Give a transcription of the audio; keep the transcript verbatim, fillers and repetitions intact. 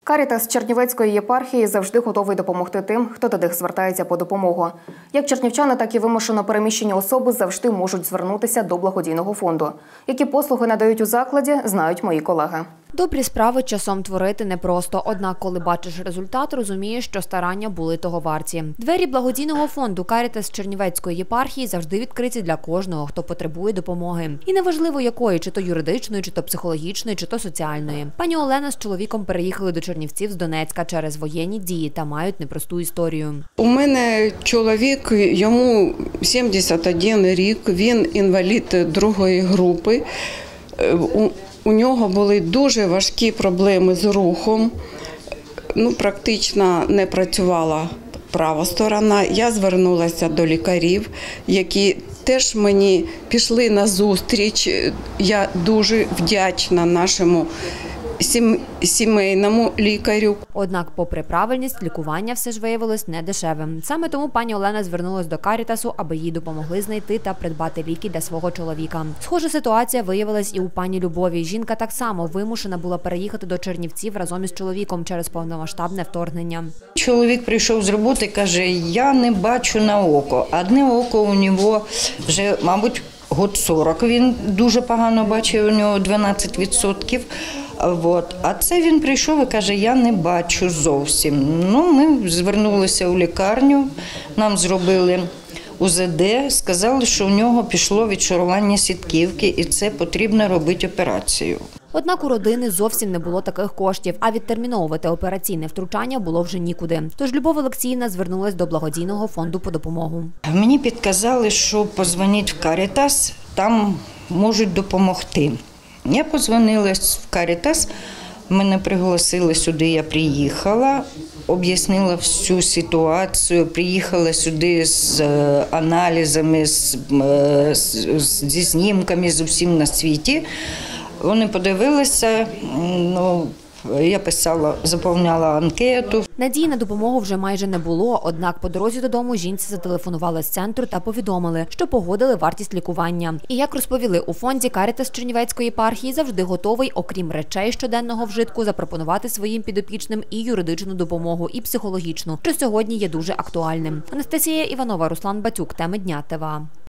Карітас Чернівецької єпархії завжди готовий допомогти тим, хто до них звертається по допомогу. Як чернівчани, так і вимушено переміщені особи завжди можуть звернутися до благодійного фонду. Які послуги надають у закладі, знають мої колеги. Добрі справи часом творити непросто, однак коли бачиш результат, розумієш, що старання були того варті. Двері благодійного фонду «Карітас Чернівецької єпархії» завжди відкриті для кожного, хто потребує допомоги. І неважливо якої, чи то юридичної, чи то психологічної, чи то соціальної. Пані Олена з чоловіком переїхали до Чернівців з Донецька через воєнні дії та мають непросту історію. У мене чоловік, йому сімдесят один рік, він інвалід другої групи. У У нього були дуже важкі проблеми з рухом, ну, практично не працювала права сторона. Я звернулася до лікарів, які теж мені пішли на зустріч. Я дуже вдячна нашому сімейному лікарю. Однак, попри правильність, лікування все ж виявилось недешевим. Саме тому пані Олена звернулась до Карітасу, аби їй допомогли знайти та придбати ліки для свого чоловіка. Схожа ситуація виявилась і у пані Любові. Жінка так само вимушена була переїхати до Чернівців разом із чоловіком через повномасштабне вторгнення. Чоловік прийшов з роботи і каже, я не бачу на око. Одне око у нього вже, мабуть, год сорок. Він дуже погано бачив, у нього дванадцять відсотків. От. А це він прийшов і каже, я не бачу зовсім. Ну, ми звернулися у лікарню, нам зробили у зет де, сказали, що у нього пішло відшарування сітківки і це потрібно робити операцію. Однак у родини зовсім не було таких коштів, а відтерміновувати операційне втручання було вже нікуди. Тож Любов Олексіївна звернулась до благодійного фонду по допомогу. Мені підказали, що подзвонити в Карітас, там можуть допомогти. Я подзвонила в Карітас, мене пригласили сюди, я приїхала, об'яснила всю ситуацію, приїхала сюди з аналізами, з, зі знімками, з усім на світі. Вони подивилися, ну, я писала, заповняла анкету. Надії на допомогу вже майже не було, однак по дорозі додому жінці зателефонували з центру та повідомили, що погодили вартість лікування. І як розповіли у фонді, Карітас Чернівецької єпархії завжди готовий, окрім речей щоденного вжитку, запропонувати своїм підопічним і юридичну допомогу, і психологічну, що сьогодні є дуже актуальним. Анастасія Іванова, Руслан Батюк. Теми дня ТВА.